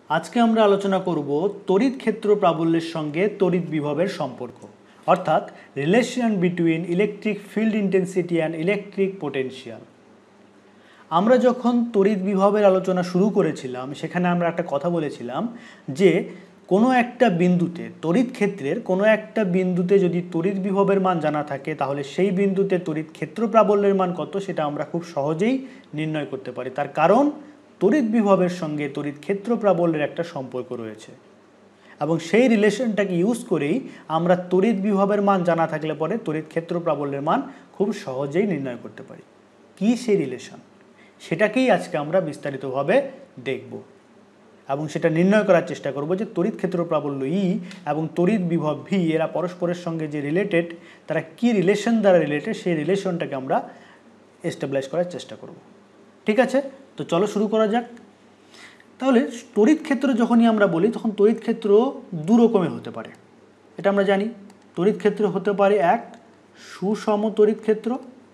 আজকে আমরা আলোচনা করব তড়িৎ ক্ষেত্র প্রাবল্যের সঙ্গে তড়িৎ বিভবের সম্পর্ক, অর্থাৎ relation between electric field intensity and electric potential. আমরা যখন তড়িৎ বিভবের আলোচনা শুরু করেছিলাম সেখানে আমরা একটা কথা বলেছিলাম যে কোনো একটা বিন্দুতে তড়িৎ ক্ষেত্রের কোনো একটা বিন্দুতে যদি তড়িৎ বিভবের মান জানা থাকে তাহলে সেই বিন্দুতে তড়িৎ ক্ষেত্র প্রাবল্যের মান কত সেটা আমরা খুব সহজেই নির্ণয় করতে পারি। তার কারণ তড়িৎ বিভবের সঙ্গে তড়িৎ ক্ষেত্র প্রাবল্যের একটা সম্পর্ক রয়েছে এবং সেই রিলেশনটাকে ইউজ করেই আমরা তড়িৎ বিভবের মান জানা থাকলে পরে তড়িৎ ক্ষেত্র প্রাবল্যের মান খুব সহজেই নির্ণয় করতে পারি। কি সেই রিলেশন, সেটাকেই আজকে আমরা বিস্তারিতভাবে দেখব এবং সেটা নির্ণয় করার চেষ্টা করব যে তড়িৎ ক্ষেত্র প্রাবল্য ই এবং তড়িৎ বিভব ভি এরা পরস্পরের সঙ্গে যে রিলেটেড, তারা কি রিলেশন দ্বারা রিলেটেড সেই রিলেশনটাকে আমরা এস্টাবলিশ করার চেষ্টা করব। ঠিক আছে, তো চলো শুরু করা যাক। তাহলে তড়িৎ ক্ষেত্র যখনই আমরা বলি তখন তড়িৎ ক্ষেত্র দু রকমের হতে পারে, এটা আমরা জানি। তড়িৎ ক্ষেত্র হতে পারে এক সুষম তড়িৎ ক্ষেত্র,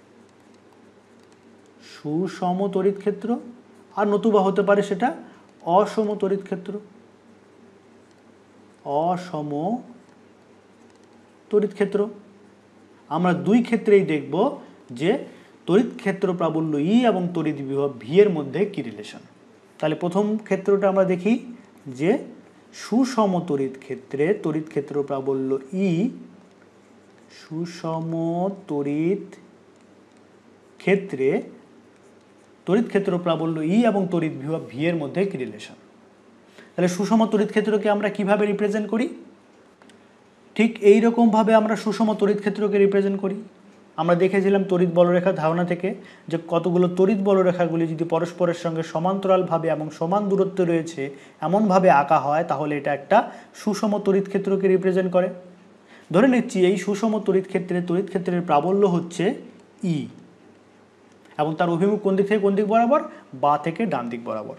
সুষম তড়িৎ ক্ষেত্র, আর নতুবা হতে পারে সেটা অসম তড়িৎ ক্ষেত্র, অসম তড়িৎ ক্ষেত্র। আমরা দুই ক্ষেত্রেই দেখব যে তড়িৎ ক্ষেত্র প্রাবল্য ই এবং তড়িৎ বিভব ভি এর মধ্যে কি রিলেশন। তাহলে প্রথম ক্ষেত্রটা আমরা দেখি যে সুষম তড়িৎ ক্ষেত্রে তড়িৎ ক্ষেত্র প্রাবল্য ই, সুষম তড়িৎ ক্ষেত্রে তড়িৎ ক্ষেত্র প্রাবল্য ই এবং তড়িৎ বিভব ভি এর মধ্যে কি রিলেশন। তাহলে সুষম তড়িৎ ক্ষেত্রকে আমরা কিভাবে রিপ্রেজেন্ট করি? ঠিক এই রকমভাবে আমরা সুষম তড়িৎ ক্ষেত্রকে রিপ্রেজেন্ট করি। আমরা দেখেছিলাম তড়িৎ বলরেখার ধারণা থেকে যে কতগুলো তড়িৎ বলরেখাগুলি যদি পরস্পরের সঙ্গে সমান্তরালভাবে এবং সমান দূরত্বে রয়েছে এমনভাবে আঁকা হয় তাহলে এটা একটা সুষম তড়িৎ ক্ষেত্রকে রিপ্রেজেন্ট করে। ধরে নিচ্ছি এই সুষম তড়িৎ ক্ষেত্রের প্রাবল্য হচ্ছে ই এবং তার অভিমুখ কোন দিক থেকে কোন দিক বরাবর? বা থেকে ডান দিক বরাবর।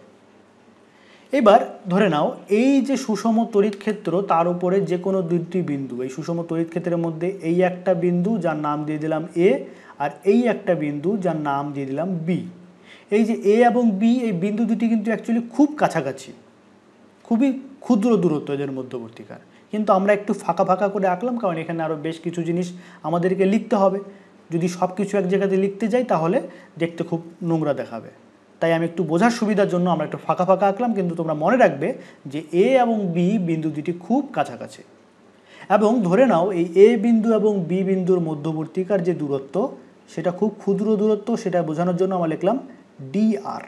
এবার ধরে নাও এই যে সুষম তড়িৎ ক্ষেত্র তার উপরে যে কোনো দুটি বিন্দু, এই সুষম তড়িৎ ক্ষেত্রের মধ্যে এই একটা বিন্দু যার নাম দিয়ে দিলাম এ আর এই একটা বিন্দু যার নাম দিয়ে দিলাম বি। এই যে এ এবং বি এই বিন্দু দুটি কিন্তু অ্যাকচুয়ালি খুব কাছাকাছি, খুবই ক্ষুদ্র দূরত্ব এদের মধ্যবর্তীকার, কিন্তু আমরা একটু ফাঁকা ফাঁকা করে আঁকলাম কারণ এখানে আরও বেশ কিছু জিনিস আমাদেরকে লিখতে হবে। যদি সব কিছু এক জায়গাতে লিখতে যাই তাহলে দেখতে খুব নোংরা দেখাবে, তাই আমি একটু বোঝার সুবিধার জন্য আমরা একটু ফাঁকা ফাঁকা আঁকলাম। কিন্তু তোমরা মনে রাখবে যে এ এবং বি বিন্দু দুটি খুব কাছাকাছি এবং ধরে নাও এই এ বিন্দু এবং বি বিন্দুর মধ্যবর্তীকার যে দূরত্ব সেটা খুব ক্ষুদ্র দূরত্ব, সেটা বোঝানোর জন্য আমরা লিখলাম ডি আর।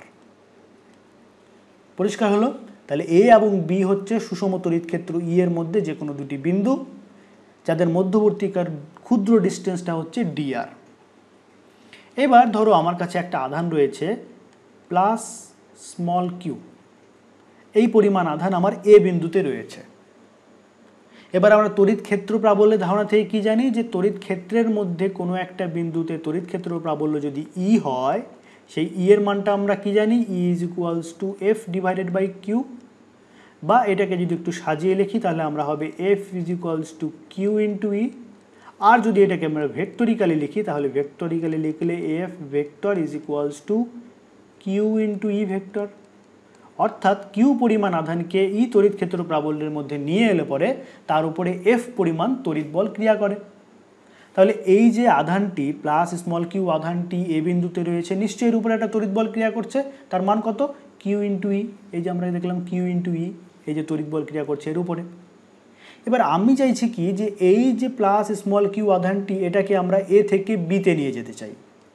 পরিষ্কার হলো? তাহলে এ এবং বি হচ্ছে সুষম তড়িৎ ক্ষেত্র ই এর মধ্যে যে কোনো দুটি বিন্দু যাদের মধ্যবর্তীকার ক্ষুদ্র ডিস্টেন্সটা হচ্ছে ডি আর। এবার ধরো আমার কাছে একটা আধান রয়েছে প্লাস স্মল কিউ, এই পরিমাণ আধান আমার এ বিন্দুতে রয়েছে। এবার আমরা তড়িৎ ক্ষেত্র প্রাবল্যের ধারণা থেকে কি জানি যে তড়িৎ ক্ষেত্রের মধ্যে কোনো একটা বিন্দুতে তড়িৎ ক্ষেত্র প্রাবল্য যদি ই হয় সেই ই এর মানটা আমরা কি জানি, E is equals to F divided by Q, বা এটাকে যদি একটু সাজিয়ে লিখি তাহলে আমরা হবে F is equals to Q into E. আর যদি এটাকে আমরা ভেক্টরিক্যালি লিখি তাহলে ভেক্টরিক্যালি লিখলে F vector is equals to Q into E vector. অর্থাৎ কিউ পরিমাণ আধানকে ই তড়িৎ ক্ষেত্র প্রাবল্যের মধ্যে নিয়ে এলে পরে তার উপরে এফ পরিমাণ তড়িৎ বল ক্রিয়া করে। তাহলে এই যে আধানটি প্লাস স্মল কিউ আধানটি এ বিন্দুতে রয়েছে নিশ্চয়ই এর উপরে একটা তড়িৎ বল ক্রিয়া করছে, তার মান কত? Q into E. এই যে আমরা দেখলাম কিউ ইন্টু ই, এই যে তড়িৎ বল ক্রিয়া করছে এর উপরে। এবার আমি চাইছি কি যে এই যে প্লাস স্মল কিউ আধানটি এটাকে আমরা এ থেকে বিতে নিয়ে যেতে চাই,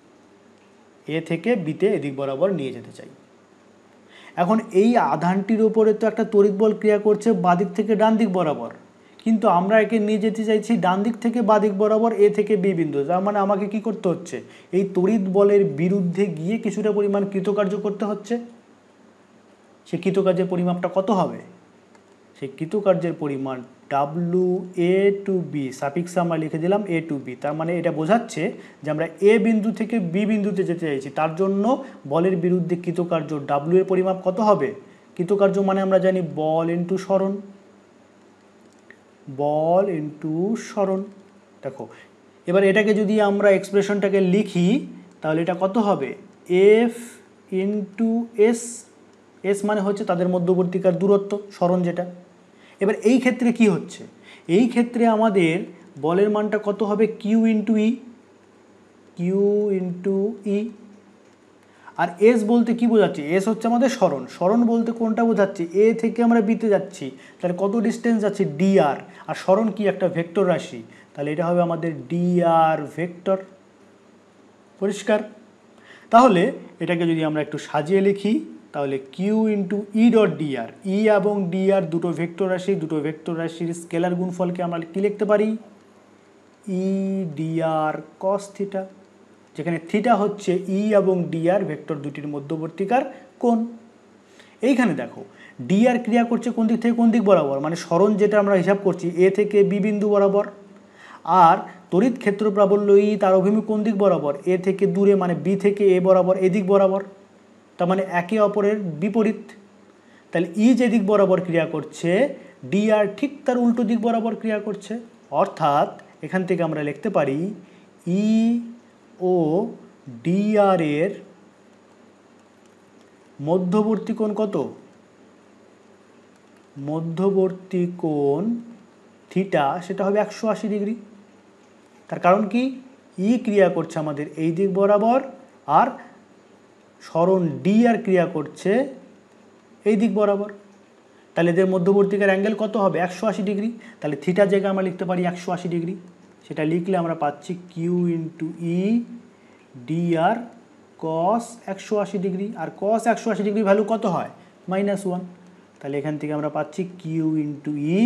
এ থেকে বিতে এদিক বরাবর নিয়ে যেতে চাই। এখন এই আধানটির উপরে তো একটা তড়িৎ বল ক্রিয়া করছে বাদিক থেকে ডান দিক বরাবর, কিন্তু আমরা একে নিয়ে যেতে চাইছি ডান দিক থেকে বাদিক বরাবর এ থেকে বি বিন্দু। তার মানে আমাকে কি করতে হচ্ছে, এই তড়িৎ বলের বিরুদ্ধে গিয়ে কিছুটা পরিমাণ কৃতকার্য করতে হচ্ছে। সেই কৃতকার্যের পরিমাপটা কত হবে? সেই কৃতকার্যের পরিমাণ ডাব্লু এ টু বি, সাফিক্সে আমরা লিখে দিলাম এ টু বি। তার মানে এটা বোঝাচ্ছে যে আমরা এ বিন্দু থেকে বি বিন্দুতে যেতে চাইছি, তার জন্য বলের বিরুদ্ধে কৃতকার্য ডাব্লু এর পরিমাপ কত হবে? কৃতকার্য মানে আমরা জানি বল ইন্টু সরণ, বল ইন্টু সরণ। দেখো এবার এটাকে যদি আমরা এক্সপ্রেশনটাকে লিখি তাহলে এটা কত হবে? এফ ইন্টু এস, এস মানে হচ্ছে তাদের মধ্যবর্তীকার দূরত্ব, সরণ যেটা। এবার এই ক্ষেত্রে কি হচ্ছে, এই ক্ষেত্রে আমাদের বলের মানটা কত হবে, Q into E, Q into E. আর এস বলতে কি বোঝাচ্ছে, এস হচ্ছে আমাদের সরণ, সরণ বলতে কোনটা বোঝাচ্ছে, এ থেকে আমরা বিতে যাচ্ছি, তাহলে কত ডিস্টেন্স যাচ্ছে, ডিআর। আর সরণ কি, একটা ভেক্টর রাশি, তাহলে এটা হবে আমাদের ডিআর ভেক্টর। পরিষ্কার? তাহলে এটাকে যদি আমরা একটু সাজিয়ে লিখি, তাহলে Q into E dot dr, E এবং ডিআর দুটো ভেক্টর রাশি, দুটো ভেক্টর রাশির স্কেলার গুণফলকে আমরা কি লিখতে পারি, ই ডিআর কস থিটা, যেখানে থিটা হচ্ছে ই এবং ডিআর ভেক্টর দুটির মধ্যবর্তীকার কোণ। এইখানে দেখো ডিআর ক্রিয়া করছে কোন দিক থেকে কোন দিক বরাবর, মানে সরণ যেটা আমরা হিসাব করছি এ থেকে বি বিন্দু বরাবর, আর তড়িৎ ক্ষেত্র প্রাবল্য ই তার অভিমুখ কোন দিক বরাবর, এ থেকে দূরে, মানে বি থেকে এ বরাবর, এদিক বরাবর, তার মানে একে অপরের বিপরীত। তাহলে ই যে দিক বরাবর ক্রিয়া করছে, ডিআর ঠিক তার উল্টো দিক বরাবর ক্রিয়া করছে। অর্থাৎ এখান থেকে আমরা লিখতে পারি ই ও ডিআর এর মধ্যবর্তী কোণ কত, মধ্যবর্তী কোণ থিটা, সেটা হবে 180 ডিগ্রি। তার কারণ কি, ই ক্রিয়া করছে আমাদের এই দিক বরাবর, আর সরণ ডি আর ক্রিয়া করছে এই দিক বরাবর। তাহলে এদের মধ্যবর্তীকার অ্যাঙ্গেল কত হবে, 180 ডিগ্রি। তাহলে থিটার জায়গায় আমরা লিখতে পারি 180 ডিগ্রি। সেটা লিখলে আমরা পাচ্ছি Q into E dr cos 180 degree. আর কস 180 ডিগ্রি ভ্যালু কত হয়, -1। তাহলে এখান থেকে আমরা পাচ্ছি কিউ ইন্টু ই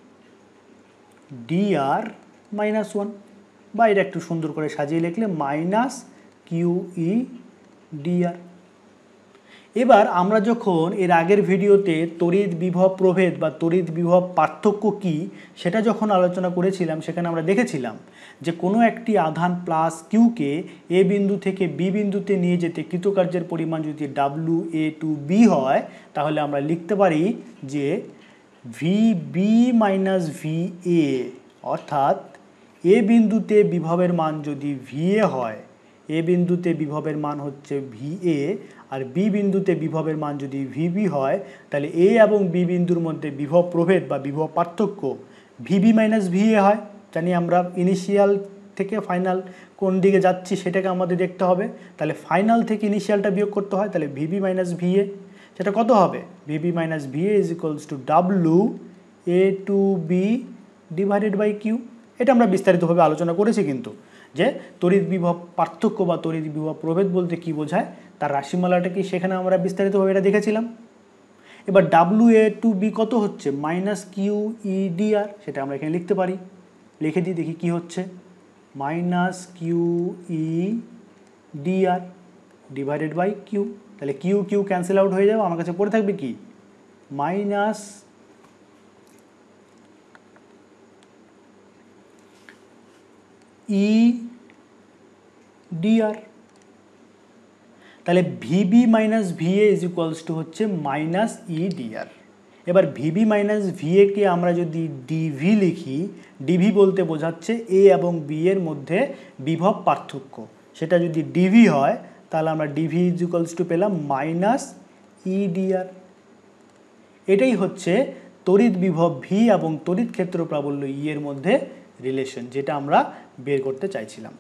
ডিআর -1, বা এটা একটু সুন্দর করে সাজিয়ে লিখলে মাইনাস কিউ ই ডিআর। এবার আমরা যখন এর আগের ভিডিওতে তড়িৎ বিভব প্রভেদ বা তড়িৎ বিভব পার্থক্য কি সেটা যখন আলোচনা করেছিলাম, সেখানে আমরা দেখেছিলাম যে কোনো একটি আধান প্লাস কিউকে এ বিন্দু থেকে বি বিন্দুতে নিয়ে যেতে কৃতকার্যের পরিমাণ যদি ডাব্লু এ টু বি হয়, তাহলে আমরা লিখতে পারি যে V B minus V A, অর্থাৎ এ বিন্দুতে বিভবের মান যদি ভি এ হয়, এ বিন্দুতে বিভবের মান হচ্ছে ভি এ, আর বি বিন্দুতে বিভবের মান যদি ভিবি হয়, তাহলে এ এবং বি বিন্দুর মধ্যে বিভব প্রভেদ বা বিভব পার্থক্য ভিবি মাইনাস ভি এ হয়। জানি আমরা ইনিশিয়াল থেকে ফাইনাল কোন দিকে যাচ্ছি সেটাকে আমাদের দেখতে হবে। তাহলে ফাইনাল থেকে ইনিশিয়ালটা বিয়োগ করতে হয়, তাহলে ভিবি মাইনাস ভি এ, সেটা কত হবে, VB minus V A is equals to W A to B divided by Q. এটা আমরা বিস্তারিতভাবে আলোচনা করেছি কিন্তু, যে তড়িৎ বিভব পার্থক্য বা তড়িৎ বিভব প্রভেদ বলতে কি বোঝায়, তার রাশিমালাটা কি, সেখানে আমরা বিস্তারিতভাবে এটা দেখেছিলাম। এবার ডাব্লু এ টু বি কত হচ্ছে, মাইনাস কিউ ই ডিআর, সেটা আমরা এখানে লিখতে পারি। লিখে দিই দেখি কি হচ্ছে, minus Q E dr divided by Q. তাহলে কিউ কিউ ক্যান্সেল আউট হয়ে যাবে, আমার কাছে পড়ে থাকবে কি, মাইনাস ই ডিআর। তাহলে VB minus VA is equals to হচ্ছে মাইনাস ই ডিআর। এবার ভিবি মাইনাস ভিএকে আমরা যদি ডিভি লিখি, ডিভি বলতে বোঝাচ্ছে এ এবং বি এর মধ্যে বিভব পার্থক্য, সেটা যদি ডিভি হয় তাহলে আমরা ডিভি ইজ ইকুয়ালস টু পেলাম মাইনাস ই ডিআর। এটাই হচ্ছে তড়িৎ বিভব ভি এবং তড়িৎ ক্ষেত্র প্রাবল্য ই এর মধ্যে রিলেশন, যেটা আমরা বের করতে চাইছিলাম।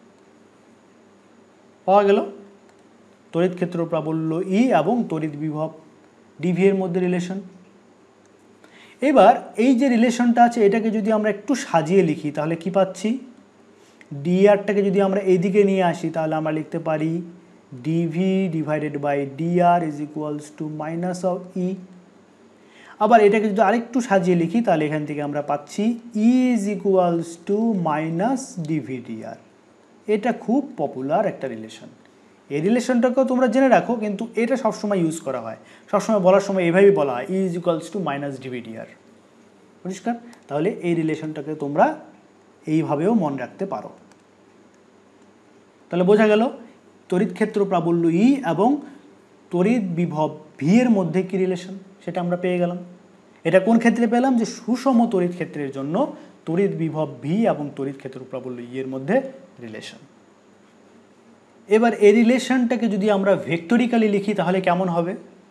পাওয়া গেল তড়িৎ ক্ষেত্র প্রাবল্য ই এবং তড়িৎ বিভব ডিভি এর মধ্যে রিলেশন। এবার এই যে রিলেশনটা আছে এটাকে যদি আমরা একটু সাজিয়ে লিখি তাহলে কি পাচ্ছি, ডিআরটাকে যদি আমরা এইদিকে নিয়ে আসি তাহলে আমরা লিখতে পারি dv divided by dr is equals to minus of E. আবার এটাকে যদি আরেকটু সাজিয়ে লিখি তাহলে এখান থেকে আমরা পাচ্ছি E is equals to minus dv dr. এটা খুব পপুলার একটা রিলেশন, এই রিলেশনটাকেও তোমরা জেনে রাখো, কিন্তু এটা সবসময় ইউজ করা হয়, সবসময় বলার সময় এভাবেই বলা হয় E is equals to minus dv dr. পরিষ্কার? তাহলে এই রিলেশনটাকে তোমরা এইভাবেও মনে রাখতে পারো। তাহলে বোঝা গেল তড়িৎ ক্ষেত্র প্রাবল্য ই এবং তড়িৎ বিভব ভি এর মধ্যে কি রিলেশন, সেটা আমরা পেয়ে গেলাম। এটা কোন ক্ষেত্রে পেলাম, যে সুষম তড়িৎ ক্ষেত্রের জন্য তড়িৎ বিভব ভি এবং তড়িৎ ক্ষেত্র প্রাবল্য ই এর মধ্যে রিলেশন। এবার এই রিলেশনটাকে যদি আমরা ভেক্টরিক্যালি লিখি তাহলে কেমন হবে,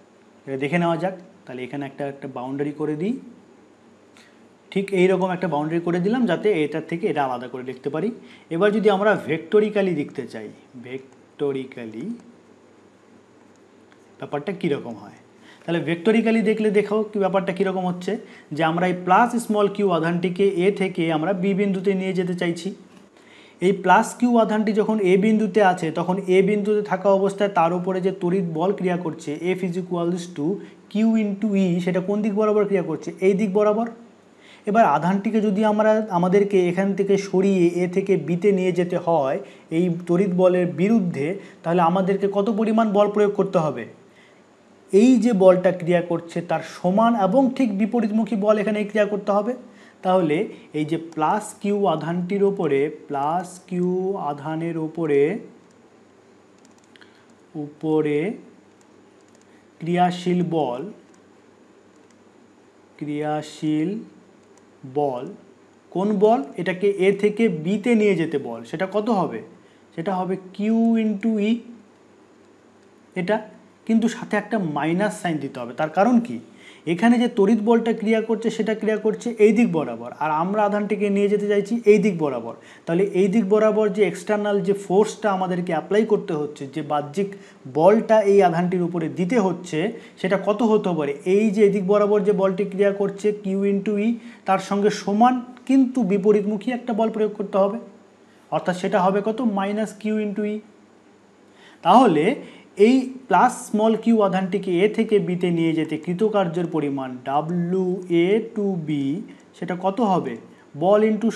এটা দেখে নেওয়া যাক। তাহলে এখানে একটা বাউন্ডারি করে দিই, ঠিক এইরকম একটা বাউন্ডারি করে দিলাম যাতে এটার থেকে এটা আলাদা করে লিখতে পারি। এবার যদি আমরা ভেক্টরিক্যালি লিখতে চাই, ভেক্টরিক্যালি ব্যাপারটা কীরকম হয়, তাহলে ভেক্টরিক্যালি দেখলে দেখো কি ব্যাপারটা কীরকম হচ্ছে, যে আমরা এই প্লাস স্মল কিউ আধানটিকে এ থেকে আমরা বি বিন্দুতে নিয়ে যেতে চাইছি। এই প্লাস কিউ আধানটি যখন এ বিন্দুতে আছে তখন এ বিন্দুতে থাকা অবস্থায় তার উপরে যে তড়িৎ বল ক্রিয়া করছে F is equals to Q into E, সেটা কোন দিক বরাবর ক্রিয়া করছে, এই দিক বরাবর। এবার আধানটিকে যদি আমাদেরকে এখান থেকে সরিয়ে এ থেকে বিতে নিয়ে যেতে হয় এই তড়িৎ বলের বিরুদ্ধে, তাহলে আমাদেরকে কত পরিমাণ বল প্রয়োগ করতে হবে, এই যে বলটা ক্রিয়া করছে তার সমান এবং ঠিক বিপরীতমুখী বল এখানে ক্রিয়া করতে হবে। তাহলে এই যে প্লাস কিউ আধানটির ওপরে, প্লাস কিউ আধানের ওপরে ক্রিয়াশীল বল, কোন বল, এটাকে এ থেকে বিতে নিয়ে যেতে বল, সেটা কত হবে, সেটা হবে কিউ ইন্টু ই। এটা কিন্তু সাথে একটা মাইনাস সাইন দিতে হবে। তার কারণ কি, এখানে যে তড়িৎ বলটা ক্রিয়া করছে সেটা ক্রিয়া করছে এই দিক বরাবর, আর আমরা আধানটিকে নিয়ে যেতে চাইছি এই দিক বরাবর। তাহলে এই দিক বরাবর যে এক্সটার্নাল যে ফোর্সটা আমাদেরকে অ্যাপ্লাই করতে হচ্ছে, যে বাহ্যিক বলটা এই আধানটির উপরে দিতে হচ্ছে, সেটা কত হতে পারে, এই যে এদিক বরাবর যে বলটি ক্রিয়া করছে কিউ ইন্টু ই, তার সঙ্গে সমান কিন্তু বিপরীতমুখী একটা বল প্রয়োগ করতে হবে, অর্থাৎ সেটা হবে কত, মাইনাস কিউ ইন্টু ই। তাহলে এই প্লাস স্মল কিউ আধানটিকে এ থেকে বিতে নিয়ে যেতে কৃতকার্যের পরিমাণ ডাব্লু এ টু বি, সেটা কত হবে, বল ইন্টু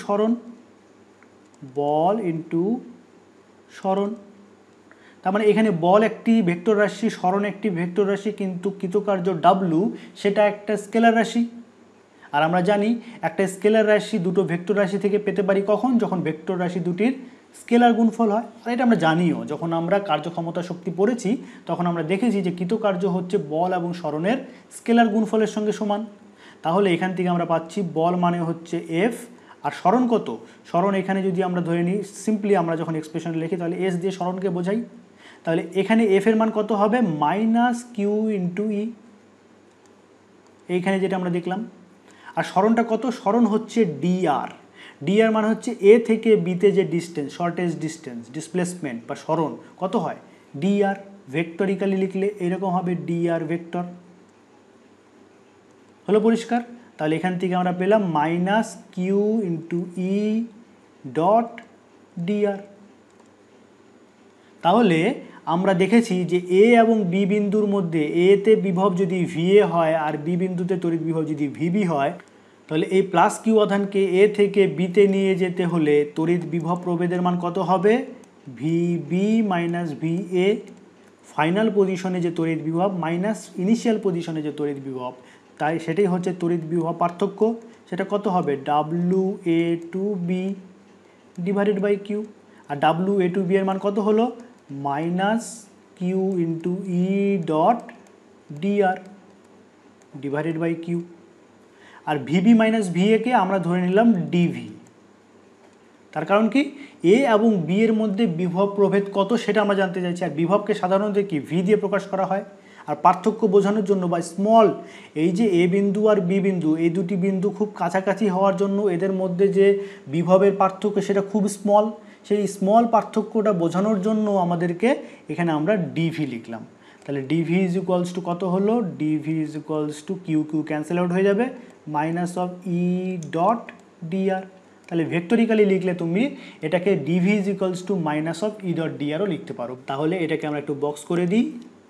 সরণ। তার মানে এখানে বল একটি ভেক্টর রাশি, সরণ একটি ভেক্টর রাশি, কিন্তু কৃতকার্য ডাব্লু সেটা একটা স্কেলার রাশি। আর আমরা জানি একটা স্কেলার রাশি দুটো ভেক্টর রাশি থেকে পেতে পারি কখন, যখন ভেক্টর রাশি দুটির স্কেলার গুণফল হয়। আর এটা আমরা জানিও, যখন আমরা কার্যক্ষমতা শক্তি পড়েছি তখন আমরা দেখেছি যে কৃতকার্য হচ্ছে বল এবং সরণের স্কেলার গুণফলের সঙ্গে সমান। তাহলে এখান থেকে আমরা পাচ্ছি বল মানে হচ্ছে এফ, আর সরণ কত, সরণ এখানে যদি আমরা ধরে নিই সিম্পলি, আমরা যখন এক্সপ্রেশন লিখি তাহলে এস দিয়ে সরণকে বোঝাই, তাহলে এখানে এফ এর মান কত হবে, মাইনাস কিউ ইন্টু ই, এইখানে যেটা আমরা দেখলাম। আর সরণটা কত, সরণ হচ্ছে ডিআর, ডিআর মানে হচ্ছে এ থেকে বিতে যে ডিস্টেন্স, শর্টেজ ডিস্টেন্স, ডিসপ্লেসমেন্ট বা সরণ কত হয়, ডিআর। ভেক্টরিক্যালি লিখলে এরকম হবে ডিআর ভেক্টর। হলো পরিষ্কার? তাহলে এখান থেকে আমরা পেলাম minus Q into E dot dr. তাহলে আমরা দেখেছি যে এ এবং বি বিন্দুর মধ্যে এতে বিভব যদি ভিএ হয় আর বি বিন্দুতে তড়িৎ বিভব যদি ভিবি হয়, তাহলে এই প্লাস কিউ আধানকে এ থেকে বিতে নিয়ে যেতে হলে তড়িৎ বিভব প্রভেদের মান কত হবে, ভিবি মাইনাস ভিএ। ফাইনাল পজিশনে যে তড়িৎ বিভব মাইনাস ইনিশিয়াল পজিশনে যে তড়িৎ বিভব, তাই সেটাই হচ্ছে তড়িৎ বিভব পার্থক্য। সেটা কত হবে, W A to B divided by Q. আর ডাব্লু এ টু বি এর মান কত হলো, minus Q into E dot dr divided by Q. আর ভিবি মাইনাস ভিএকে আমরা ধরে নিলাম ডিভি। তার কারণ কি, এ এবং বি এর মধ্যে বিভব প্রভেদ কত সেটা আমরা জানতে চাইছি। আর বিভবকে সাধারণত কি ভি দিয়ে প্রকাশ করা হয়। আর পার্থক্য বোঝানোর জন্য বা স্মল, এই যে এ বিন্দু আর বি বিন্দু, এই দুটি বিন্দু খুব কাছাকাছি হওয়ার জন্য এদের মধ্যে যে বিভবের পার্থক্য সেটা খুব স্মল, সেই স্মল পার্থক্যটা বোঝানোর জন্য আমাদেরকে এখানে আমরা ডিভি লিখলাম। তাহলে ডিভি ইজ ইকুয়ালস টু কত হলো, dv is equals to Q Q cancel out হয়ে যাবে, minus of E dot dr. তাহলে ভেক্টরিক্যালি লিখলে তুমি এটাকে dv is equals to minus of E dot ডিআরও লিখতে পারো। তাহলে এটাকে আমরা একটু বক্স করে দিই।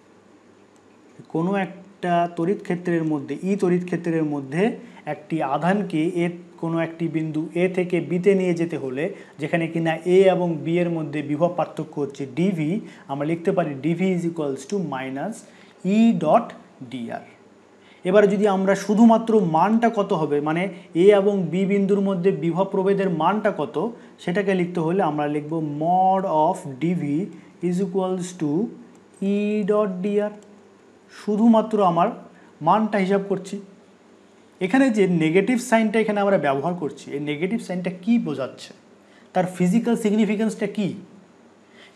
কোনো একটা তড়িৎ ক্ষেত্রের মধ্যে, ই তড়িৎ ক্ষেত্রের মধ্যে একটি আধানকে কোনো একটি বিন্দু এ থেকে বিতে নিয়ে যেতে হলে, যেখানে কিনা এ এবং বি এর মধ্যে বিভব পার্থক্য হচ্ছে ডিভি, আমরা লিখতে পারি dv is equals to minus E dot dr. এবারে যদি আমরা শুধুমাত্র মানটা কত হবে, মানে এ এবং বি বিন্দুর মধ্যে বিভব প্রভেদের মানটা কত, সেটাকে লিখতে হলে আমরা লিখব mod of dv is equals to E dot dr. শুধুমাত্র আমার মানটা হিসাব করছি। এখানে যে নেগেটিভ সাইনটা এখানে আমরা ব্যবহার করছি, এই নেগেটিভ সাইনটা কি বোঝাচ্ছে, তার ফিজিক্যাল সিগনিফিকেন্সটা কি?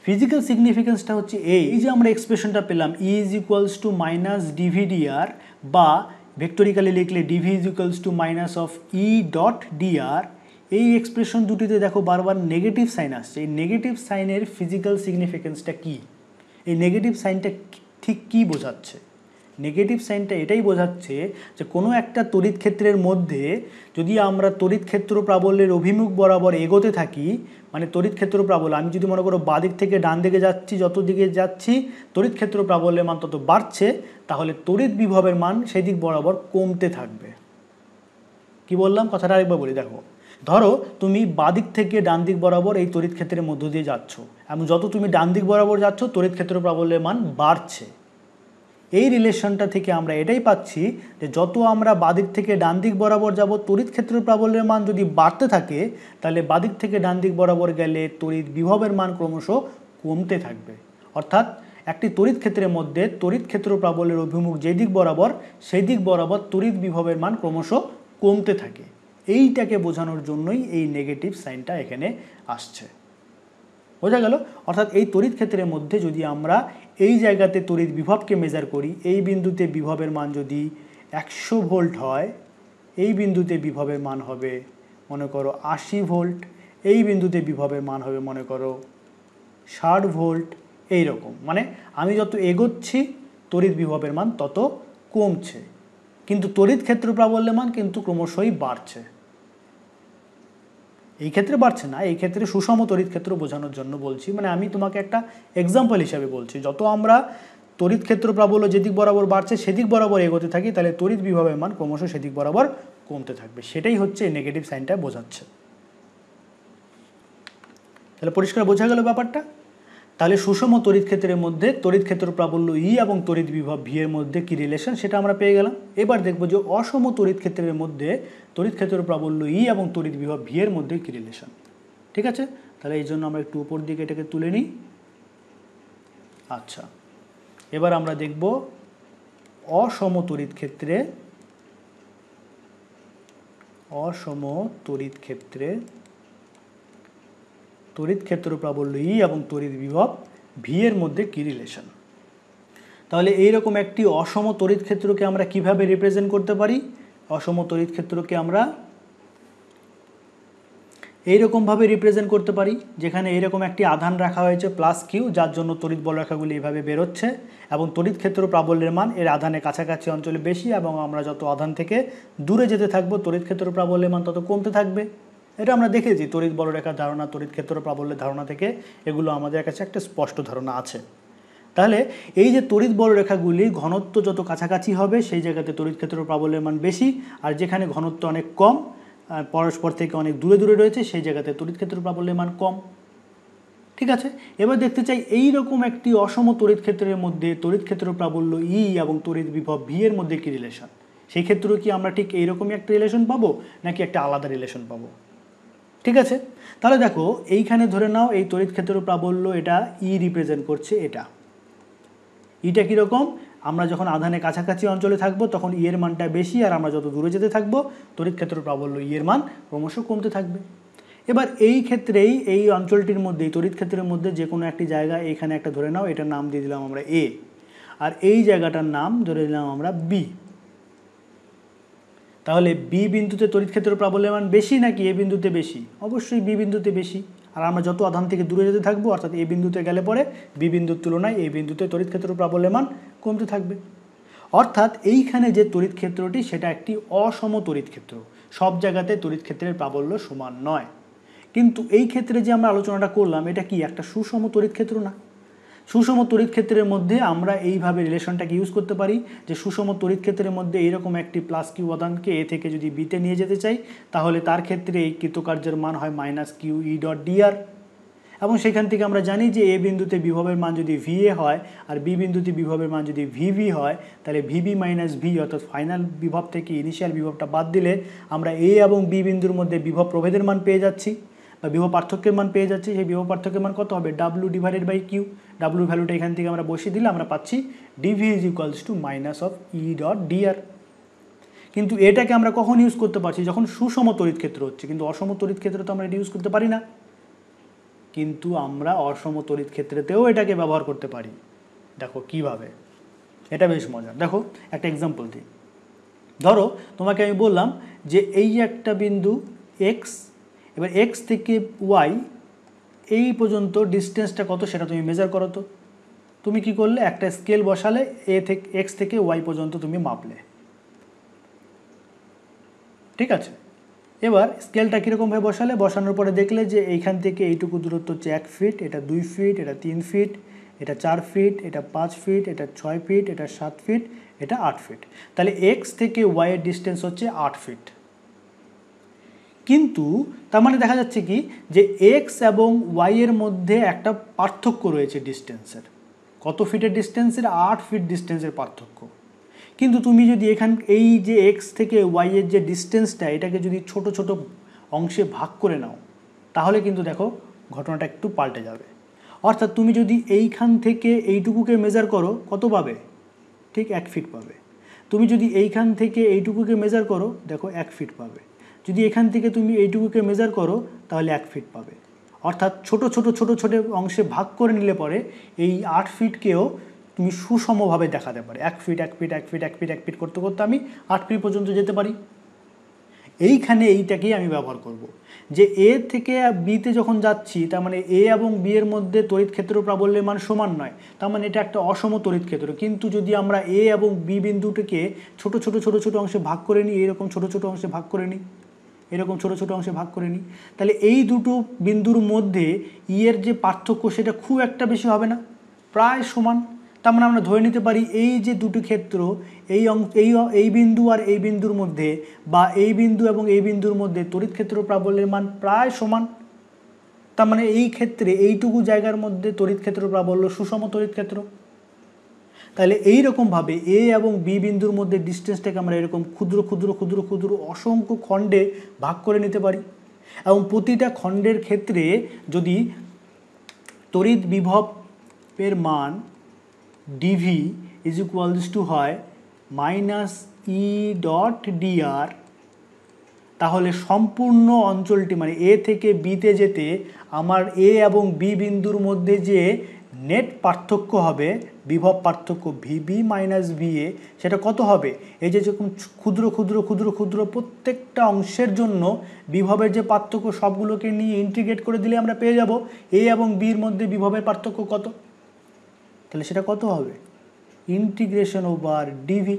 ফিজিক্যাল সিগনিফিকেন্সটা হচ্ছে এই যে আমরা এক্সপ্রেশনটা পেলাম E is equals to minus dv dr, বা ভেক্টরিক্যালি লিখলে dv is equals to minus of E dot dr, এই এক্সপ্রেশন দুটিতে দেখো বারবার নেগেটিভ সাইন আসছে। এই নেগেটিভ সাইনের ফিজিক্যাল সিগনিফিকেন্সটা কী? এই নেগেটিভ সাইনটা ঠিক কী বোঝাচ্ছে? নেগেটিভ সাইনটা এটাই বোঝাচ্ছে যে কোনো একটা তড়িৎ ক্ষেত্রের মধ্যে যদি আমরা তড়িৎ ক্ষেত্র প্রাবল্যের অভিমুখ বরাবর এগোতে থাকি, মানে তড়িৎ ক্ষেত্র প্রাবল্য, আমি যদি মনে করো বাদিক থেকে ডান দিকে যাচ্ছি, যত দিকে যাচ্ছি তড়িৎ ক্ষেত্র প্রাবল্যের মান তত বাড়ছে, তাহলে তড়িৎ বিভবের মান সেই দিক বরাবর কমতে থাকবে। কি বললাম? কথাটা আরেকবার বলি, দেখো ধরো তুমি বাদিক থেকে ডান দিক বরাবর এই তড়িৎ ক্ষেত্রের মধ্য দিয়ে যাচ্ছ, এবং যত তুমি ডান দিক বরাবর যাচ্ছ তড়িৎ ক্ষেত্র প্রাবল্যের মান বাড়ছে। এই রিলেশনটা থেকে আমরা এটাই পাচ্ছি যে যত আমরা বাদিক থেকে ডান দিক বরাবর যাব তড়িৎ ক্ষেত্র প্রাবল্যের মান যদি বাড়তে থাকে, তাহলে বাদিক থেকে ডান দিক বরাবর গেলে তড়িৎ বিভবের মান ক্রমশ কমতে থাকবে। অর্থাৎ একটি তড়িৎ ক্ষেত্রের মধ্যে তড়িৎ ক্ষেত্র প্রাবল্যের অভিমুখ যে দিক বরাবর সেই দিক বরাবর তড়িৎ বিভবের মান ক্রমশ কমতে থাকে। এইটাকে বোঝানোর জন্যই এই নেগেটিভ সাইনটা এখানে আসছে। বোঝা গেল? অর্থাৎ এই তড়িৎ ক্ষেত্রের মধ্যে যদি আমরা এই জায়গাতে তড়িৎ বিভবকে মেজার করি, এই বিন্দুতে বিভবের মান যদি 100 ভোল্ট হয়, এই বিন্দুতে বিভবের মান হবে মনে করো 80 ভোল্ট, এই বিন্দুতে বিভবের মান হবে মনে করো 60 ভোল্ট, এই রকম। মানে আমি যত এগোচ্ছি তড়িৎ বিভবের মান তত কমছে, কিন্তু তড়িৎ ক্ষেত্র প্রাবল্যের মান কিন্তু ক্রমশই বাড়ছে। এই ক্ষেত্রে বাড়ছে না, এই ক্ষেত্রে সুষম তড়িৎ ক্ষেত্র বোঝানোর জন্য বলছি। মানে আমি তোমাকে একটা এক্সাম্পল হিসাবে বলছি, যত আমরা তড়িৎ ক্ষেত্র প্রাবল্য যেদিক বরাবর বাড়ছে সেদিক বরাবর এগোতে থাকি, তাহলে তড়িৎ বিভবের মান ক্রমশ সেদিক বরাবর কমতে থাকবে। সেটাই হচ্ছে এই নেগেটিভ সাইনটা বোঝাচ্ছে। তাহলে পরিষ্কার বোঝা গেল ব্যাপারটা? তাহলে সুষম তড়িৎ ক্ষেত্রের মধ্যে তড়িৎ ক্ষেত্র প্রাবল্য ই এবং তড়িৎ বিভব ভি এর মধ্যে কি রিলেশন সেটা আমরা পেয়ে গেলাম। এবার দেখবো যে অসম তড়িৎ ক্ষেত্রের মধ্যে তড়িৎ ক্ষেত্র প্রাবল্য ই এবং তড়িৎ বিভব ভি এর মধ্যে কি রিলেশন। ঠিক আছে, তাহলে এই জন্য আমরা একটু উপর দিকে এটাকে তুলে নিই। আচ্ছা, এবার আমরা দেখব অসম তড়িৎ ক্ষেত্রে তড়িৎ ক্ষেত্র প্রাবল্য ই এবং তড়িৎ বিভব ভি এর মধ্যে কি রিলেশন। তাহলে এইরকম একটি অসম তড়িৎ ক্ষেত্রকে আমরা কিভাবে রিপ্রেজেন্ট করতে পারি? অসম তড়িৎ ক্ষেত্রকে আমরা এইরকমভাবে রিপ্রেজেন্ট করতে পারি, যেখানে এইরকম একটি আধান রাখা হয়েছে প্লাস কিউ, যার জন্য তড়িৎ বলরেখাগুলি এইভাবে বেরোচ্ছে, এবং তড়িৎ ক্ষেত্র প্রাবল্যের মান এর আধানের কাছাকাছি অঞ্চলে বেশি, এবং আমরা যত আধান থেকে দূরে যেতে থাকবো তড়িৎ ক্ষেত্র প্রাবল্যের মান তত কমতে থাকবে। এটা আমরা দেখেছি তড়িৎ বলরেখার ধারণা, তড়িৎ ক্ষেত্র প্রাবল্যের ধারণা থেকে এগুলো আমাদের কাছে একটা স্পষ্ট ধারণা আছে। তাহলে এই যে তড়িৎ বলরেখাগুলির ঘনত্ব যত কাছাকাছি হবে সেই জায়গাতে তড়িৎ ক্ষেত্র প্রাবল্যের মান বেশি, আর যেখানে ঘনত্ব অনেক কম, পরস্পর থেকে অনেক দূরে দূরে রয়েছে, সেই জায়গাতে তড়িৎ ক্ষেত্র প্রাবল্যের মান কম। ঠিক আছে, এবার দেখতে চাই এই রকম একটি অসম তড়িৎ ক্ষেত্রের মধ্যে তড়িৎ ক্ষেত্র প্রাবল্য ই এবং তড়িৎ বিভব ভি এর মধ্যে কি রিলেশন। সেই ক্ষেত্রে কি আমরা ঠিক এইরকমই একটা রিলেশন পাবো, নাকি একটা আলাদা রিলেশন পাবো? ঠিক আছে, তাহলে দেখো এইখানে ধরে নাও এই তড়িৎ ক্ষেত্র প্রাবল্য এটা ই রিপ্রেজেন্ট করছে, এটা কীরকম, আমরা যখন আধানের কাছাকাছি অঞ্চলে থাকবো তখন ই এর মানটা বেশি, আর আমরা যত দূরে যেতে থাকবো তড়িৎ ক্ষেত্র প্রাবল্য ই এর মান ক্রমশ কমতে থাকবে। এবার এই ক্ষেত্রেই এই অঞ্চলটির মধ্যে তড়িৎ ক্ষেত্রের মধ্যে যে কোনো একটি জায়গা এখানে একটা ধরে নাও, এটার নাম দিয়ে দিলাম আমরা এ, আর এই জায়গাটার নাম ধরে দিলাম আমরা বি। তাহলে বি বিন্দুতে তড়িৎ ক্ষেত্র প্রাবল্যের মান বেশি নাকি এ বিন্দুতে বেশি? অবশ্যই বি বিন্দুতে বেশি। আর আমরা যত আধান থেকে দূরে যেতে থাকবো, অর্থাৎ এ বিন্দুতে গেলে পরে বি বিন্দুর তুলনায় এই বিন্দুতে তড়িৎ ক্ষেত্র প্রাবল্যের মান কমতে থাকবে। অর্থাৎ এইখানে যে তড়িৎ ক্ষেত্রটি সেটা একটি অসম তড়িৎ ক্ষেত্র, সব জায়গাতে তড়িৎ ক্ষেত্রের প্রাবল্য সমান নয়। কিন্তু এই ক্ষেত্রে যে আমরা আলোচনাটা করলাম এটা কি একটা সুষম তড়িৎ ক্ষেত্র না? সুষম তড়িৎ ক্ষেত্রের মধ্যে আমরা এইভাবে রিলেশনটাকে ইউজ করতে পারি যে সুষম তড়িৎ ক্ষেত্রের মধ্যে এইরকম একটি প্লাস কিউ উপাদানকে এ থেকে যদি বিতে নিয়ে যেতে চাই, তাহলে তার ক্ষেত্রে এই কৃতকার্যের মান হয় minus Q E dot dr, এবং সেখান থেকে আমরা জানি যে এ বিন্দুতে বিভবের মান যদি ভি এ হয় আর বি বিন্দুতে বিভবের মান যদি ভিভি হয়, তাহলে ভিভি মাইনাস ভি অর্থাৎ ফাইনাল বিভব থেকে ইনিশিয়াল বিভবটা বাদ দিলে আমরা এ এবং বি বিন্দুর মধ্যে বিভব প্রভেদের মান পেয়ে যাচ্ছি, বা বিভব পার্থক্যের মান পেয়ে যাচ্ছি। সেই বিভব পার্থক্যের মান কত হবে? W divided by Q. ডাব্লুর ভ্যালুটা এখান থেকে আমরা বসিয়ে দিলে আমরা পাচ্ছি dv is equals to minus of E dot dr. কিন্তু এটাকে আমরা কখন ইউজ করতে পারছি? যখন সুষম তড়িৎ ক্ষেত্র হচ্ছে, কিন্তু অসম তড়িৎ ক্ষেত্রে তো আমরা এটা ইউজ করতে পারি না। কিন্তু আমরা অসম তড়িৎ ক্ষেত্রেতেও এটাকে ব্যবহার করতে পারি। দেখো কিভাবে, এটা বেশ মজার। দেখো একটা এক্সাম্পল দিই। ধরো তোমাকে আমি বললাম যে এই একটা বিন্দু এক্স, এবার এক্স থেকে ওয়াই এই পর্যন্ত ডিস্টেন্সটা কত সেটা তুমি মেজার করো। তো তুমি কি করলে, একটা স্কেল বসালে এ থেকে এক্স থেকে ওয়াই পর্যন্ত তুমি মাপলে, ঠিক আছে। এবার স্কেলটা কীরকমভাবে বসালে, বসানোর পরে দেখলে যে এইখান থেকে এইটুকু দূরত্ব হচ্ছে 1 ফিট, এটা 2 ফিট, এটা 3 ফিট, এটা 4 ফিট, এটা 5 ফিট, এটা 6 ফিট, এটা 7 ফিট, এটা 8 ফিট। তাহলে এক্স থেকে ওয়াইয়ের ডিস্টেন্স হচ্ছে 8 ফিট। কিন্তু তার মানে দেখা যাচ্ছে কি যে এক্স এবং ওয়াইয়ের মধ্যে একটা পার্থক্য রয়েছে ডিস্টেন্সের। কত ফিটের ডিস্টেন্সের? 8 ফিট ডিস্টেন্সের পার্থক্য। কিন্তু তুমি যদি এই যে এক্স থেকে ওয়াইয়ের যে ডিস্টেন্সটা, এটাকে যদি ছোট ছোট অংশে ভাগ করে নাও, তাহলে কিন্তু দেখো ঘটনাটা একটু পাল্টে যাবে। অর্থাৎ তুমি যদি এইখান থেকে এইটুকুকে মেজার করো, কত পাবে? ঠিক 1 ফিট পাবে। তুমি যদি এইখান থেকে এইটুকুকে মেজার করো, দেখো 1 ফিট পাবে। যদি এখান থেকে তুমি এইটুকুকে মেজার করো, তাহলে 1 ফিট পাবে। অর্থাৎ ছোট ছোট ছোট ছোট অংশে ভাগ করে নিলে পরে এই 8 ফিটকেও তুমি সুষমভাবে দেখাতে পারে। 1 feet 1 feet 1 feet 1 feet 1 feet করতে করতে আমি 8 ফিট পর্যন্ত যেতে পারি। এইখানে এইটাকেই আমি ব্যবহার করব, যে এ থেকে বিতে যখন যাচ্ছি, তার মানে এ এবং বি এর মধ্যে তড়িৎ ক্ষেত্র প্রাবল্যের মান সমান নয়, তার মানে এটা একটা অসম তড়িৎ ক্ষেত্র। কিন্তু যদি আমরা এ এবং বি বিন্দুটিকে ছোট ছোট ছোট ছোট অংশে ভাগ করে নিই, এরকম ছোট ছোট অংশে ভাগ করে নিই, এরকম ছোট ছোট অংশে ভাগ করে নিই, তাহলে এই দুটো বিন্দুর মধ্যে ই এর যে পার্থক্য সেটা খুব একটা বেশি হবে না, প্রায় সমান। তার মানে আমরা ধরে নিতে পারি এই যে দুটি ক্ষেত্র, এই বিন্দু আর এই বিন্দুর মধ্যে, বা এই বিন্দু এবং এই বিন্দুর মধ্যে তড়িৎ ক্ষেত্র প্রাবল্যের মান প্রায় সমান। তার মানে এই ক্ষেত্রে এইটুকু জায়গার মধ্যে তড়িৎ ক্ষেত্র প্রাবল্য সুষম তড়িৎ ক্ষেত্র। তাহলে এইরকমভাবে এ এবং বি বিন্দুর মধ্যে ডিস্টেন্সটাকে আমরা এরকম ক্ষুদ্র ক্ষুদ্র ক্ষুদ্র ক্ষুদ্র অসংখ্য খণ্ডে ভাগ করে নিতে পারি, এবং প্রতিটা খণ্ডের ক্ষেত্রে যদি তড়িৎ বিভবের মান ডিভি ইজ ইকুয়ালস টু হয় মাইনাস ই ডট ডিআর, তাহলে সম্পূর্ণ অঞ্চলটি মানে এ থেকে বিতে যেতে আমার এ এবং বি বিন্দুর মধ্যে যে নেট পার্থক্য হবে, বিভব পার্থক্য ভিবি মাইনাস ভিএ, সেটা কত হবে? এই যে যেরকম ক্ষুদ্র ক্ষুদ্র ক্ষুদ্র ক্ষুদ্র প্রত্যেকটা অংশের জন্য বিভবের যে পার্থক্য সবগুলোকে নিয়ে ইন্টিগ্রেট করে দিলে আমরা পেয়ে যাব এ এবং বির মধ্যে বিভবের পার্থক্য কত। তাহলে সেটা কত হবে? Integration over dv.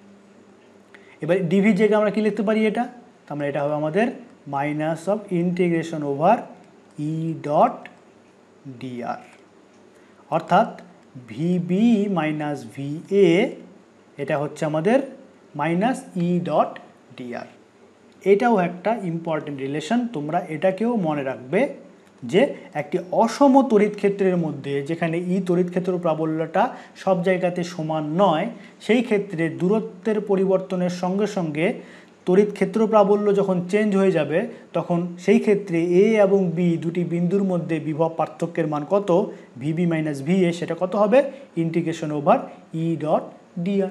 এবার ডিভির জায়গায় আমরা কি লিখতে পারি? এটা তার মানে এটা হবে আমাদের minus of integration over E dot dr, অর্থাৎ ভিবি মাইনাস ভিএ, এটা হচ্ছে আমাদের মাইনাস ই ডট ডিআর। এটাও একটা ইম্পর্টেন্ট রিলেশন, তোমরা এটাকেও মনে রাখবে যে একটি অসম তড়িৎ ক্ষেত্রের মধ্যে, যেখানে ই তড়িৎ ক্ষেত্র প্রাবল্যটা সব জায়গাতে সমান নয়, সেই ক্ষেত্রে দূরত্বের পরিবর্তনের সঙ্গে সঙ্গে তড়িৎ ক্ষেত্র প্রাবল্য যখন চেঞ্জ হয়ে যাবে, তখন সেই ক্ষেত্রে এ এবং বি দুটি বিন্দুর মধ্যে বিভব পার্থক্যের মান কত? ভিবি মাইনাস ভিএ, সেটা কত হবে? Integration over E dot dr.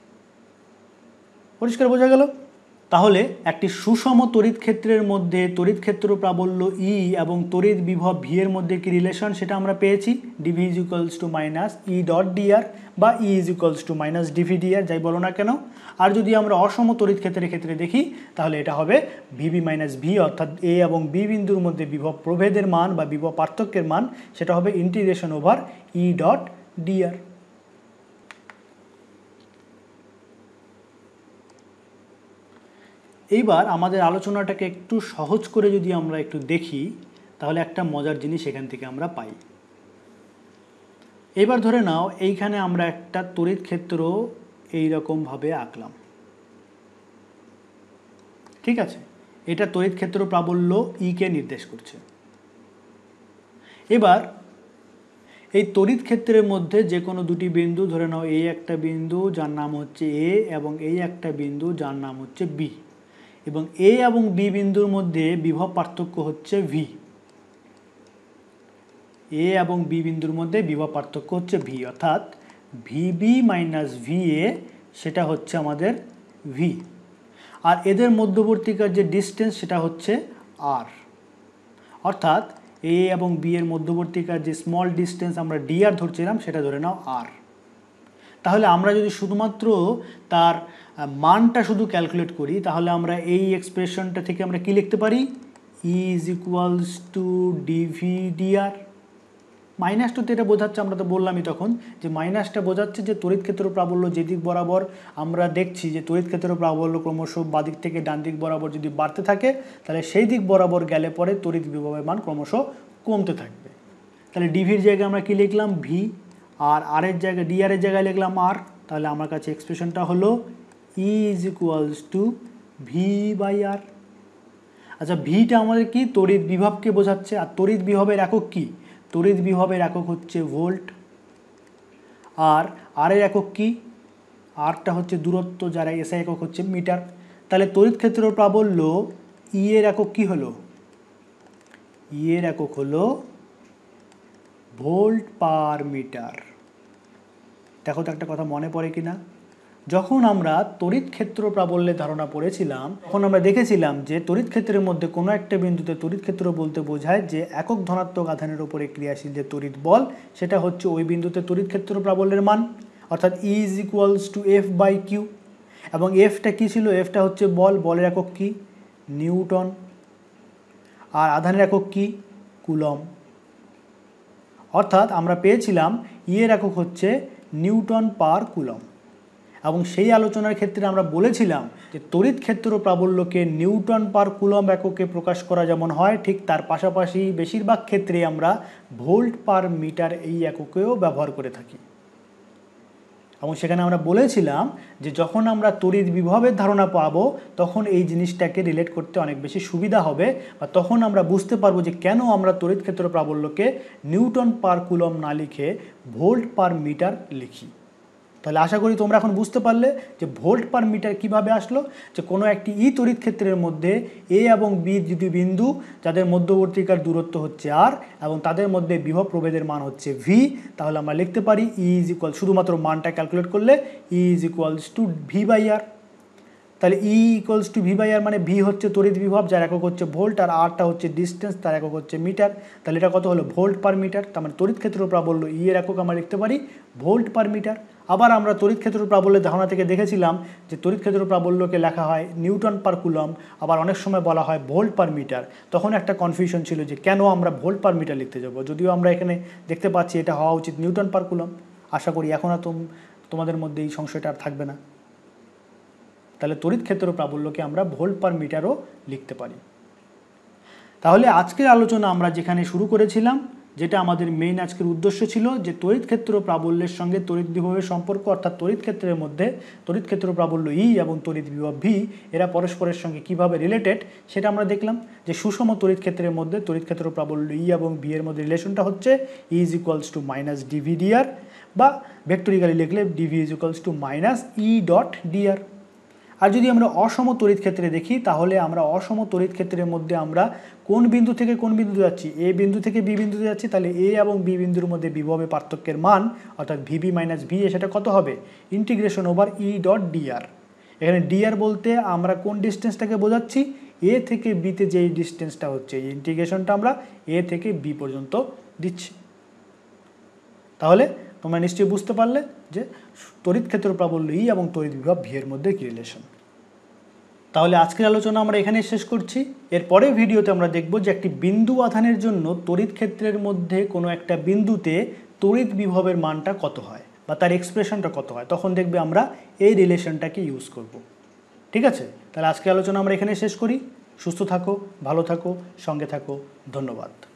পরিষ্কার বোঝা গেল? তাহলে একটি সুষম তড়িৎ ক্ষেত্রের মধ্যে তড়িৎ ক্ষেত্র প্রাবল্য ই এবং তড়িৎ বিভব ভি এর মধ্যে কি রিলেশন সেটা আমরা পেয়েছি, dv is equals to minus E dot dr, বা E is equals to minus dv dr, যাই বলো না কেন। আর যদি আমরা অসম তড়িৎ ক্ষেত্রের ক্ষেত্রে দেখি, তাহলে এটা হবে ভিবি মাইনাস ভি, অর্থাৎ এ এবং বি বিন্দুর মধ্যে বিভব প্রভেদের মান বা বিভব পার্থক্যের মান সেটা হবে integration over E dot dr. এইবার আমাদের আলোচনাটাকে একটু সহজ করে যদি আমরা একটু দেখি, তাহলে একটা মজার জিনিস এখান থেকে আমরা পাই। এবার ধরে নাও এইখানে আমরা একটা তড়িৎ ক্ষেত্র এইরকমভাবে আঁকলাম, ঠিক আছে? এটা তড়িৎ ক্ষেত্র প্রাবল্য ই-কে নির্দেশ করছে। এবার এই তড়িৎ ক্ষেত্রের মধ্যে যে কোনো দুটি বিন্দু, ধরে নাও এই একটা বিন্দু যার নাম হচ্ছে এ, এবং এই একটা বিন্দু যার নাম হচ্ছে বি, এবং এ এবং বি বিন্দুর মধ্যে বিভব পার্থক্য হচ্ছে ভি। এ এবং বি বিন্দুর মধ্যে বিভব পার্থক্য হচ্ছে ভি, অর্থাৎ ভিবি মাইনাস ভিএ, সেটা হচ্ছে আমাদের ভি। আর এদের মধ্যবর্তীকার যে ডিস্টেন্স সেটা হচ্ছে আর, অর্থাৎ এ এবং বি এর মধ্যবর্তীকার যে স্মল ডিস্টেন্স আমরা ডিআর ধরছিলাম সেটা ধরে নাও আর। তাহলে আমরা যদি শুধুমাত্র তার মানটা শুধু ক্যালকুলেট করি তাহলে আমরা এই এক্সপ্রেশনটা থেকে আমরা কি লিখতে পারি, E is equals to dv dr. মাইনাসটা তো এটা বোঝাচ্ছে, আমরা তো বললামই তখন যে মাইনাসটা বোঝাচ্ছে যে তড়িৎ ক্ষেত্র প্রাবল্য যেদিক বরাবর আমরা দেখছি যে তড়িৎ ক্ষেত্র প্রাবল্য ক্রমশ বাদিক থেকে ডান দিক বরাবর যদি বাড়তে থাকে তাহলে সেই দিক বরাবর গেলে পরে তড়িৎ বিভবের মান ক্রমশ কমতে থাকবে। তাহলে ডিভির জায়গায় আমরা কি লিখলাম ভি, আর আর এর জায়গায় ডিআর এর জায়গায় লিখলাম আর। তাহলে আমার কাছে এক্সপ্রেশনটা হলো E is equals to V by R. আচ্ছা, ভিটা আমাদের কি তড়িৎ বিভবকে বোঝাচ্ছে, আর তড়িৎ বিভবের একক কি, তড়িৎ বিভবের একক হচ্ছে ভোল্ট। আর আর এর একক কি, আরটা হচ্ছে দূরত্ব, যার এসআই একক হচ্ছে মিটার। তাহলে তড়িৎ ক্ষেত্র প্রাবল্য ই এর একক কি হলো, ই এর একক হলো ভোল্ট পার মিটার। দেখো তো একটা কথা মনে পড়ে কিনা, যখন আমরা তড়িৎ ক্ষেত্র প্রাবল্যের ধারণা পড়েছিলাম তখন আমরা দেখেছিলাম যে তড়িৎ ক্ষেত্রের মধ্যে কোনো একটা বিন্দুতে তড়িৎ ক্ষেত্র বলতে বোঝায় যে একক ধনাত্মক আধানের উপরে ক্রিয়াশীল যে তড়িৎ বল সেটা হচ্ছে ওই বিন্দুতে তড়িৎ ক্ষেত্র প্রাবল্যের মান, অর্থাৎ E is equals to F by Q. এবং এফটা কী ছিল, এফটা হচ্ছে বল, বলের একক কি নিউটন, আর আধানের একক কি কুলম। অর্থাৎ আমরা পেয়েছিলাম ই এর একক হচ্ছে নিউটন পার কুলম। এবং সেই আলোচনার ক্ষেত্রে আমরা বলেছিলাম যে তড়িৎ ক্ষেত্র প্রাবল্যকে নিউটন পার কুলম এককে প্রকাশ করা যেমন হয় ঠিক তার পাশাপাশি বেশিরভাগ ক্ষেত্রে আমরা ভোল্ট পার মিটার এই এককেও ব্যবহার করে থাকি। এবং সেখানে আমরা বলেছিলাম যে যখন আমরা তড়িৎ বিভবের ধারণা পাবো তখন এই জিনিসটাকে রিলেট করতে অনেক বেশি সুবিধা হবে, বা তখন আমরা বুঝতে পারবো যে কেন আমরা তড়িৎ ক্ষেত্র প্রাবল্যকে নিউটন পার কুলম না লিখে ভোল্ট পার মিটার লিখি। তাহলে আশা করি তোমরা এখন বুঝতে পারলে যে ভোল্ট পার মিটার কিভাবে আসলো, যে কোনো একটি ই তড়িৎ ক্ষেত্রের মধ্যে এ এবং বি দুটি বিন্দু যাদের মধ্যবর্তীকার দূরত্ব হচ্ছে আর এবং তাদের মধ্যে বিভব প্রভেদের মান হচ্ছে ভি, তাহলে আমরা লিখতে পারি ই ইজ ইকুয়াল, শুধুমাত্র মানটা ক্যালকুলেট করলে E is equals to V by R. তাহলে E equals to V by R মানে ভি হচ্ছে তড়িৎ বিভব যার একক হচ্ছে ভোল্ট, আর আরটা হচ্ছে ডিস্টেন্স তার একক হচ্ছে মিটার। তাহলে এটা কত হলো ভোল্ট পার মিটার, তার মানে তড়িৎ ক্ষেত্র প্রাবল্য ই এর একক আমরা লিখতে পারি ভোল্ট পার মিটার। আবার আমরা তড়িৎ ক্ষেত্র প্রাবল্যের ধারণা থেকে দেখেছিলাম যে তড়িৎ ক্ষেত্র প্রাবল্যকে লেখা হয় নিউটন পার কুলম, আবার অনেক সময় বলা হয় ভোল্ট পার মিটার। তখন একটা কনফিউশন ছিল যে কেন আমরা ভোল্ট পার মিটার লিখতে যাব, যদিও আমরা এখানে দেখতে পাচ্ছি এটা হওয়া উচিত নিউটন পার কুলম। আশা করি এখন আর তোমাদের মধ্যে এই সংশয়টা আর থাকবে না। তাহলে তড়িৎ ক্ষেত্র প্রাবল্যকে আমরা ভোল্ট পার মিটারও লিখতে পারি। তাহলে আজকের আলোচনা আমরা যেখানে শুরু করেছিলাম, যেটা আমাদের মেইন আজকের উদ্দেশ্য ছিল যে তড়িৎ ক্ষেত্র প্রাবল্যের সঙ্গে তড়িৎ বিভবের সম্পর্ক, অর্থাৎ তড়িৎ ক্ষেত্রের মধ্যে তড়িৎ ক্ষেত্র প্রাবল্য ই এবং তড়িৎ বিভব ভি এরা পরস্পরের সঙ্গে কিভাবে রিলেটেড সেটা আমরা দেখলাম। যে সুষম তড়িৎ ক্ষেত্রের মধ্যে তড়িৎ ক্ষেত্র প্রাবল্য ই এবং ভি এর মধ্যে রিলেশনটা হচ্ছে E is equals to minus dv dr, বা ভেক্টরিক্যালি লিখলে dv is equals to minus E dot dr. আর যদি আমরা অসম তড়িৎ ক্ষেত্রে দেখি তাহলে আমরা অসম তড়িৎ ক্ষেত্রের মধ্যে আমরা কোন বিন্দু থেকে কোন বিন্দুতে যাচ্ছি, এ বিন্দু থেকে বি বিন্দুতে যাচ্ছি, তাহলে এ এবং বি বিন্দুর মধ্যে বিভবের পার্থক্যের মান অর্থাৎ ভিবি মাইনাস ভি সেটা কত হবে integration over E dot dr. এখানে ডিআর বলতে আমরা কোন ডিস্টেন্সটাকে বোঝাচ্ছি, এ থেকে বিতে যেই ডিস্টেন্সটা হচ্ছে এই ইন্টিগ্রেশনটা আমরা এ থেকে বি পর্যন্ত দিচ্ছি। তাহলে তোমরা নিশ্চয়ই বুঝতে পারলে যে তড়িৎ ক্ষেত্র প্রাবল্য ই এবং তড়িৎ বিভব ভি এর মধ্যে কি রিলেশন। তাহলে আজকের আলোচনা আমরা এখানে শেষ করছি। এর পরের ভিডিওতে আমরা দেখব যে একটি বিন্দু আধানের জন্য তড়িৎ ক্ষেত্রের মধ্যে কোনো একটা বিন্দুতে তড়িৎ বিভবের মানটা কত হয় বা তার এক্সপ্রেশনটা কত হয়, তখন দেখবে আমরা এই রিলেশনটাকে ইউজ করব। ঠিক আছে, তাহলে আজকের আলোচনা আমরা এখানে শেষ করি। সুস্থ থাকো, ভালো থাকো, সঙ্গে থাকো, ধন্যবাদ।